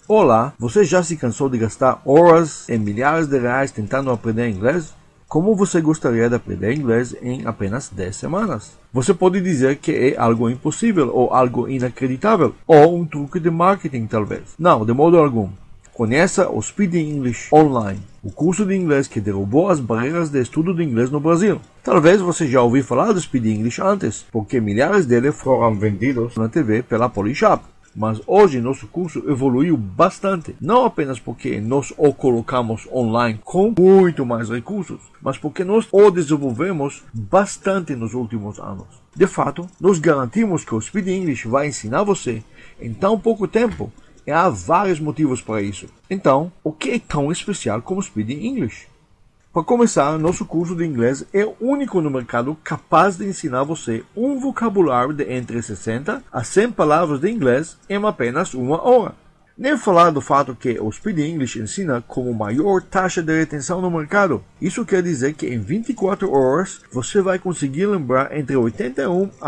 Olá, você já se cansou de gastar horas e milhares de reais tentando aprender inglês? Como você gostaria de aprender inglês em apenas 10 semanas? Você pode dizer que é algo impossível ou algo inacreditável, ou um truque de marketing talvez. Não, de modo algum. Conheça o Speed English Online, o curso de inglês que derrubou as barreiras de estudo de inglês no Brasil. Talvez você já ouviu falar do Speed English antes, porque milhares dele foram vendidos na TV pela Polishop. Mas hoje nosso curso evoluiu bastante, não apenas porque nós o colocamos online com muito mais recursos, mas porque nós o desenvolvemos bastante nos últimos anos. De fato, nós garantimos que o Speed English vai ensinar você em tão pouco tempo, e há vários motivos para isso. Então, o que é tão especial como Speed English? Para começar, nosso curso de inglês é o único no mercado capaz de ensinar você um vocabulário de entre 60 a 100 palavras de inglês em apenas uma hora. Nem falar do fato que o Speed English ensina como maior taxa de retenção no mercado. Isso quer dizer que em 24 horas você vai conseguir lembrar entre 81 a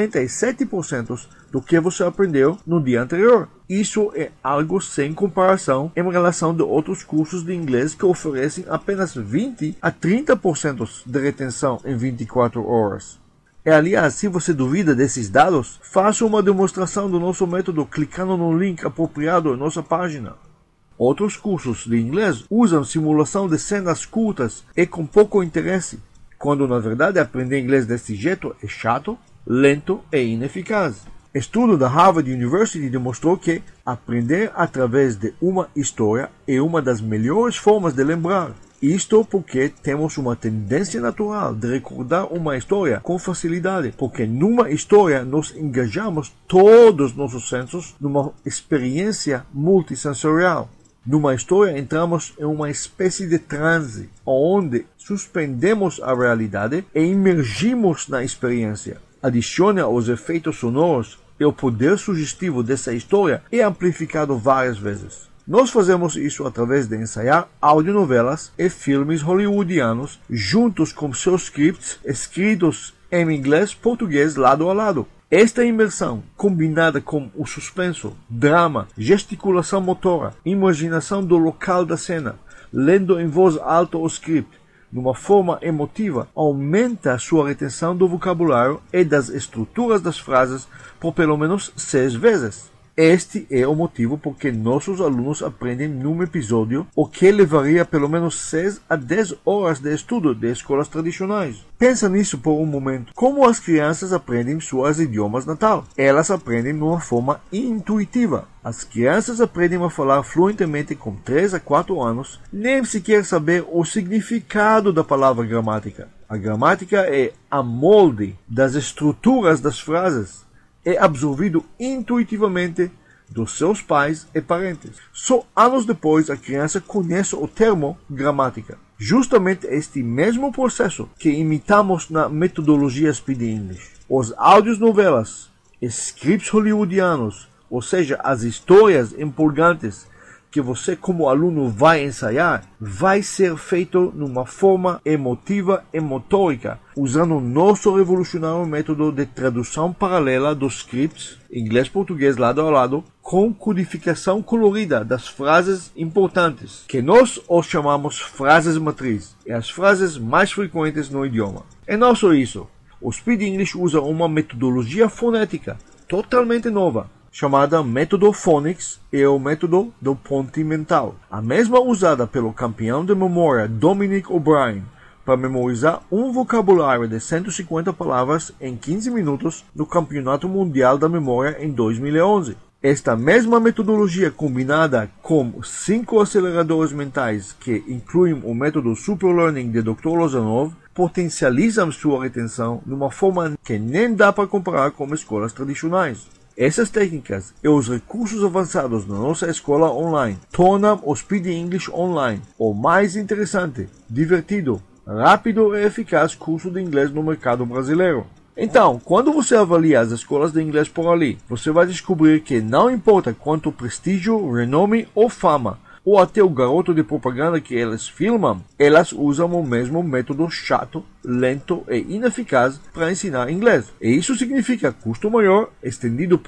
87% do que você aprendeu no dia anterior. Isso é algo sem comparação em relação de outros cursos de inglês que oferecem apenas 20 a 30% de retenção em 24 horas. E aliás, se você duvida desses dados, faça uma demonstração do nosso método clicando no link apropriado em nossa página. Outros cursos de inglês usam simulação de cenas curtas e com pouco interesse, quando na verdade aprender inglês desse jeito é chato, lento e ineficaz. Estudo da Harvard University demonstrou que aprender através de uma história é uma das melhores formas de lembrar. Isto porque temos uma tendência natural de recordar uma história com facilidade, porque numa história nós engajamos todos os nossos sensos numa experiência multissensorial. Numa história entramos em uma espécie de transe, onde suspendemos a realidade e imergimos na experiência. Adicione aos efeitos sonoros e o poder sugestivo dessa história é amplificado várias vezes. Nós fazemos isso através de ensaiar audionovelas e filmes hollywoodianos juntos com seus scripts escritos em inglês e português lado a lado. Esta imersão, combinada com o suspenso, drama, gesticulação motora, imaginação do local da cena, lendo em voz alta o script, numa forma emotiva, aumenta a sua retenção do vocabulário e das estruturas das frases por pelo menos 6 vezes. Este é o motivo por que nossos alunos aprendem num episódio o que levaria pelo menos 6 a 10 horas de estudo de escolas tradicionais. Pensa nisso por um momento. Como as crianças aprendem suas idiomas natal? Elas aprendem de uma forma intuitiva. As crianças aprendem a falar fluentemente com 3 a 4 anos, nem sequer saber o significado da palavra gramática. A gramática é a molde das estruturas das frases. É absorvido intuitivamente dos seus pais e parentes. Só anos depois a criança conhece o termo gramática. Justamente este mesmo processo que imitamos na metodologia Speed English. Os áudios novelas, scripts hollywoodianos, ou seja, as histórias empolgantes que você como aluno vai ensaiar, vai ser feito numa forma emotiva e motórica, usando o nosso revolucionário método de tradução paralela dos scripts, inglês-português lado a lado, com codificação colorida das frases importantes, que nós os chamamos frases matriz, e as frases mais frequentes no idioma. E não só isso, o Speed English usa uma metodologia fonética totalmente nova, chamada método Phonics e o método do ponte mental. A mesma usada pelo campeão de memória Dominic O'Brien para memorizar um vocabulário de 150 palavras em 15 minutos no Campeonato Mundial da Memória em 2011. Esta mesma metodologia combinada com 5 aceleradores mentais que incluem o método Superlearning de Dr. Lozanov potencializam sua retenção de uma forma que nem dá para comparar com escolas tradicionais. Essas técnicas e os recursos avançados da nossa escola online tornam o Speed English Online o mais interessante, divertido, rápido e eficaz curso de inglês no mercado brasileiro. Então, quando você avalia as escolas de inglês por ali, você vai descobrir que não importa quanto prestígio, renome ou fama, ou até o garoto de propaganda que elas filmam, elas usam o mesmo método chato, lento e ineficaz para ensinar inglês. E isso significa custo maior, estendido por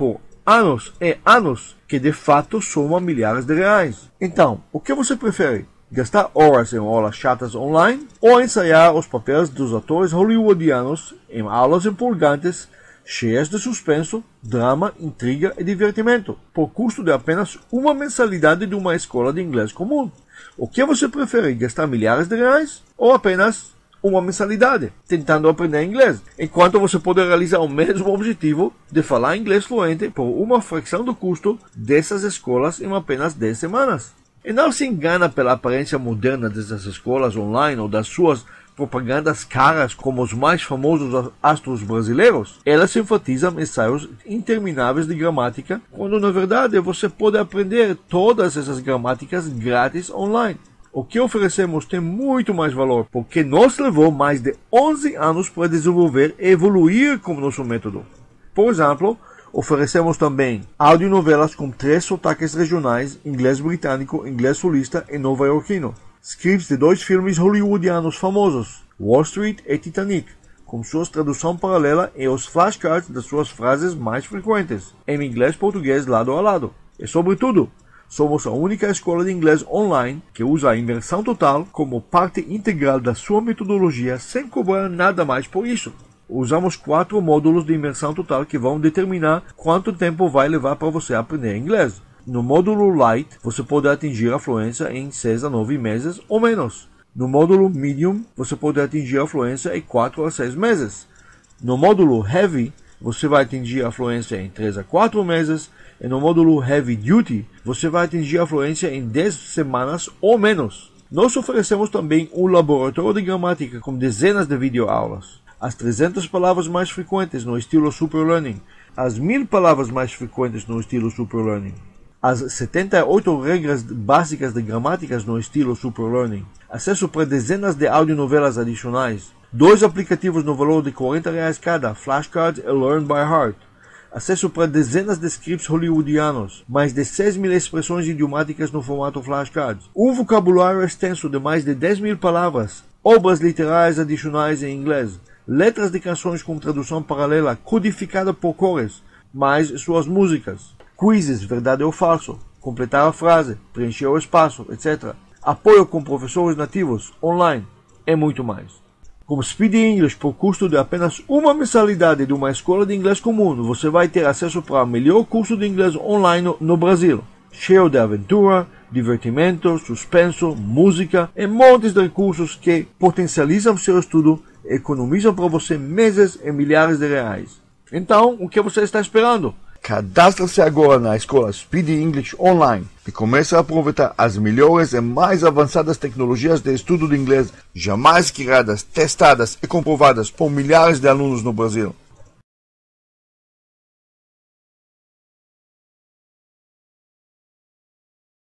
anos e anos, que de fato soma milhares de reais. Então, o que você prefere? Gastar horas em aulas chatas online ou ensaiar os papéis dos atores hollywoodianos em aulas empolgantes, cheias de suspenso, drama, intriga e divertimento, por custo de apenas uma mensalidade de uma escola de inglês comum? O que você prefere? Gastar milhares de reais ou apenas uma mensalidade tentando aprender inglês, enquanto você pode realizar o mesmo objetivo de falar inglês fluente por uma fração do custo dessas escolas em apenas 10 semanas? E não se engana pela aparência moderna dessas escolas online ou das suas propagandas caras como os mais famosos astros brasileiros. Elas enfatizam ensaios intermináveis de gramática, quando na verdade você pode aprender todas essas gramáticas grátis online. O que oferecemos tem muito mais valor, porque nos levou mais de 11 anos para desenvolver e evoluir com nosso método. Por exemplo, oferecemos também audionovelas com 3 sotaques regionais, inglês britânico, inglês sulista e nova-iorquino. Scripts de 2 filmes hollywoodianos famosos, Wall Street e Titanic, com suas tradução paralela e os flashcards das suas frases mais frequentes, em inglês e português lado a lado. E sobretudo, somos a única escola de inglês online que usa a imersão total como parte integral da sua metodologia sem cobrar nada mais por isso. Usamos 4 módulos de imersão total que vão determinar quanto tempo vai levar para você aprender inglês. No módulo Light, você pode atingir a fluência em 6 a 9 meses ou menos. No módulo Medium, você pode atingir a fluência em 4 a 6 meses. No módulo Heavy, você vai atingir a fluência em 3 a 4 meses. E no módulo Heavy Duty, você vai atingir a fluência em 10 semanas ou menos. Nós oferecemos também um laboratório de gramática com dezenas de videoaulas. As 300 palavras mais frequentes no estilo Superlearning, as 1000 palavras mais frequentes no estilo Superlearning, as 78 regras básicas de gramáticas no estilo Superlearning, acesso para dezenas de audionovelas adicionais, 2 aplicativos no valor de R$40 cada, Flashcards e Learn by Heart, acesso para dezenas de scripts hollywoodianos, mais de 6.000 expressões idiomáticas no formato Flashcards, um vocabulário extenso de mais de 10.000 palavras, obras literárias adicionais em inglês, letras de canções com tradução paralela codificada por cores, mais suas músicas, quizzes, verdade ou falso, completar a frase, preencher o espaço, etc. Apoio com professores nativos, online e muito mais. Com Speedy English por custo de apenas uma mensalidade de uma escola de inglês comum, você vai ter acesso para o melhor curso de inglês online no Brasil, cheio de aventura, divertimento, suspenso, música e montes de recursos que potencializam seu estudo e economizam para você meses e milhares de reais. Então, o que você está esperando? Cadastre-se agora na escola Speedy English Online e comece a aproveitar as melhores e mais avançadas tecnologias de estudo de inglês jamais criadas, testadas e comprovadas por milhares de alunos no Brasil.